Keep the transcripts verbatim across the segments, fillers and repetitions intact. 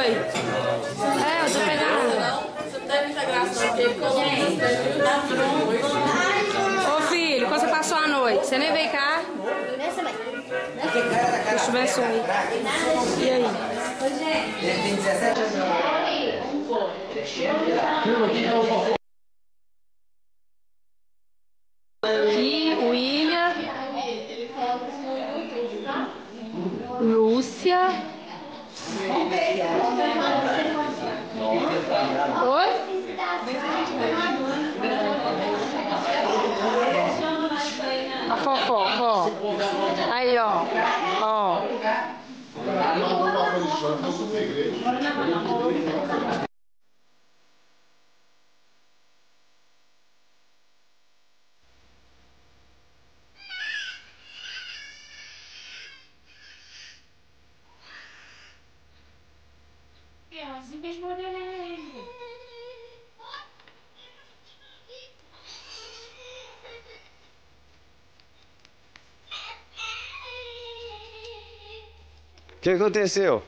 Oi. É, eu tô pegando. Você não tem muita graça, não, porque ele colocou. Ô filho, quando você passou a noite, você nem veio cá? Deus te abençoe. E aí? Ele tem dezessete Aqui, William. Lúcia. Oi? A fofoca, ó. Aí, ó. Ó. Assim mesmo ele. O que aconteceu?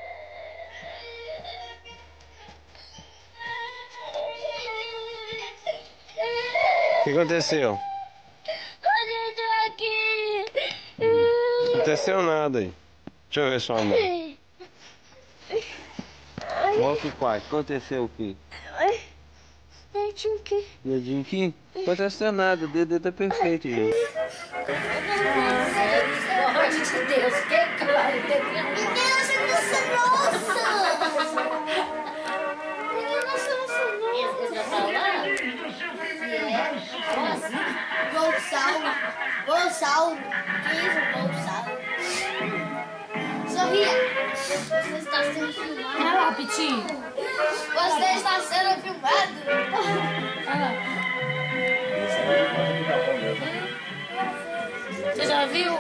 O que aconteceu? Não aconteceu nada aí. Deixa eu ver sua mão. Mostra o pai. Aconteceu o quê? Dedinho aqui. Dedinho aqui? Não aconteceu nada. O dedo tá perfeito, gente. Pelo amor de Deus, que claro. Menina, você não é nossa. Menina, você não é nossa. Você tá falando? É. Bolsauro. Bolsauro. Que isso, bolsauro? Sorria. Você está sendo filmado. Olha lá, Pitinho. Você está sendo filmado. Você já viu?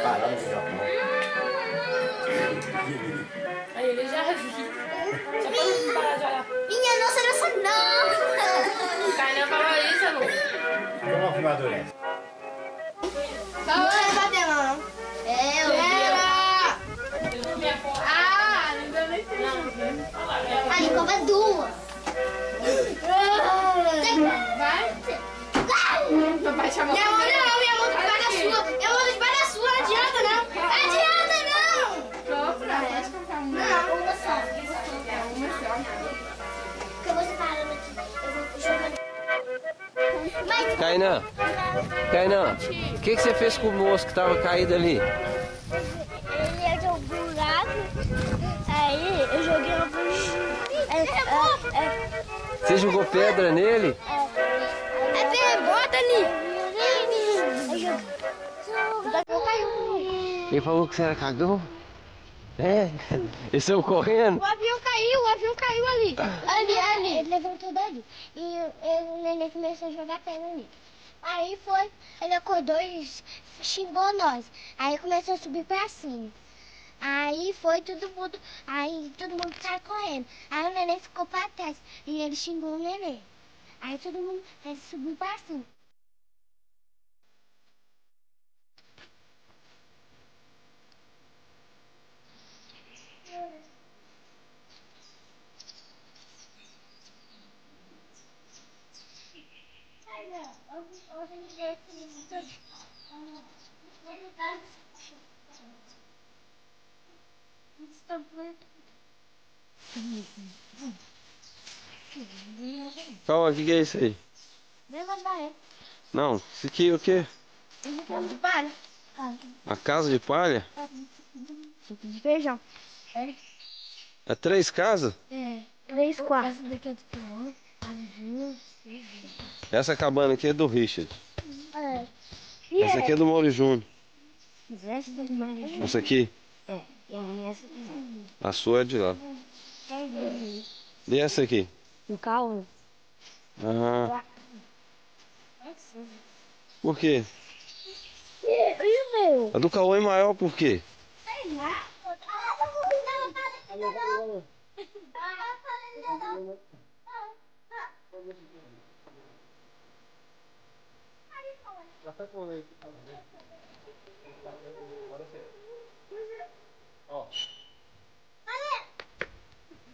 Aí ele já viu. Só pra não parar de olhar. Minha nossa, nossa, não. Kainan falou isso, amor. Como uma filmadora é essa? Não vai bater, não. É, eu era. Ah, não deu nem tempo. Aí, como é duas. Vai. Papai chamou. Minha mão não, minha mão tá debaixo da sua. Minha mão tá debaixo da sua, não adianta não. Não adianta não. Não, uma só. Porque eu vou separando aqui. Eu vou jogando. Mas... Kainan. Kainan. O que, que você fez com o moço que tava caído ali? Ele é de um buraco. Aí eu joguei uma bugia. É, é, é. Você jogou pedra nele? É pergunta ali. Eu caiu. Ele falou que você era cagão? É? Eles saiu correndo? O avião caiu, o avião caiu ali. Ali, ali. Ele levantou dali. E ele, o neném começou a jogar pedra ali. Aí foi, ele acordou e xingou nós. Aí começou a subir pra cima. Aí foi todo mundo, aí todo mundo saiu correndo. Aí o neném ficou pra trás e ele xingou o neném. Aí todo mundo aí subiu pra cima. Calma, o que, que é isso aí? Negócio da época. Não, isso aqui é o quê? De palha. A casa de palha? De feijão. É. É três casas? É. Três, quatro. Essa cabana aqui é do Richard. É. E Essa aqui é do Mauro Júnior. Essa é do Mauro Júnior. Essa aqui? É. E essa aqui. A sua é de lá. E essa aqui? O carro. Ah. Por quê? E, e o meu? A do Cauã é maior por quê? Sei lá. Ó.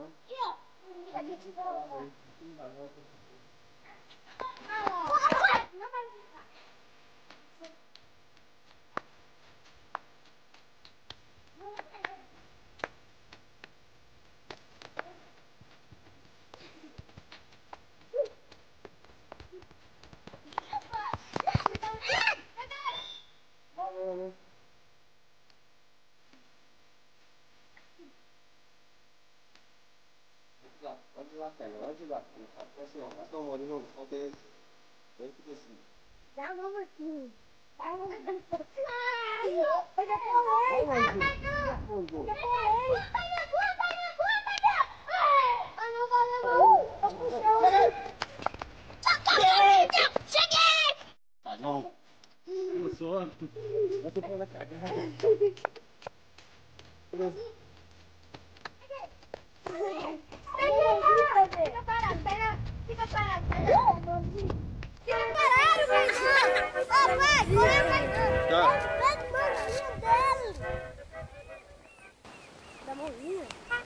Dá uma aqui. Dá uma aqui. Cheguei! Tá bom. Começou. Eu tô falando a cagada. Fica parado, pera. Fica parado. Fica parado, velho. Ô, pai, corre, vai. Tá. Pega a mãozinha dela. Da mãozinha?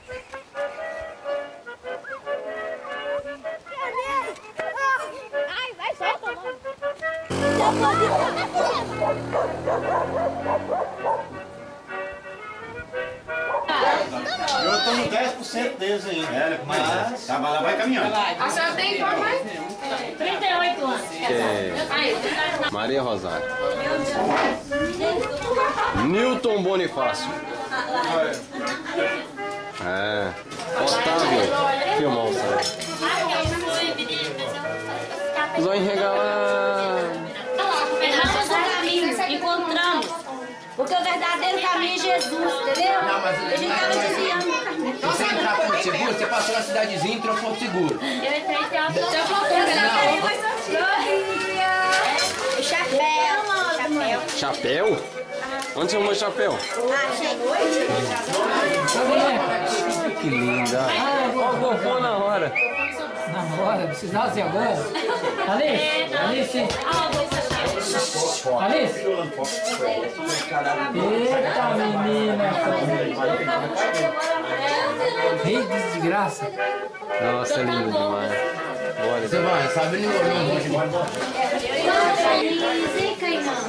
Ai, vai, solta, mano. Eu tô no dez por cento deles ainda. É, mas tá, vai, vai caminhando. A senhora tem quanto mais? trinta e oito anos. É. Maria Rosário. Newton Bonifácio. É. Otávio. Filmar o sangue. Zóio regalado. Nós no caminho encontramos. Porque o verdadeiro caminho é Jesus, entendeu? Não, mas- A gente tava desviando do caminho. Você entrar Porto Seguro, você passou na cidadezinha e entrou em Porto Seguro. Eu entrei e tem uma Você voltou, O chapéu. Chapéu. Chapéu? Onde você arrumou o chapéu? Que linda. Ó, o vovô na hora. Na hora, precisava ser agora? Alice, Alice, Alice. Eita, menina. Rei de desgraça. Nossa, é lindo demais. Bora. Você vai, sabe nem o nome hoje. Vem cá, irmão.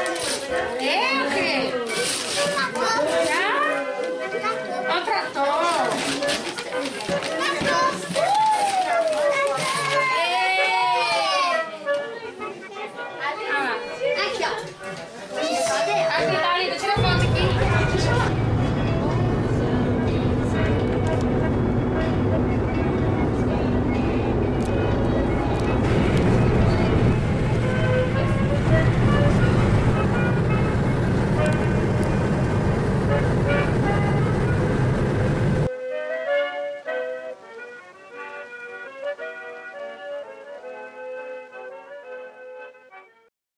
É o quê? Ó, trator.